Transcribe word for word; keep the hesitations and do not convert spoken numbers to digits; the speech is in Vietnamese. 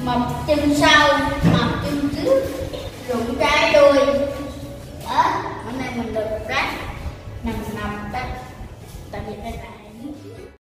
Mọc chân sau, mọc chân trước, rụng trái đuôi. Đó, hôm nay mình được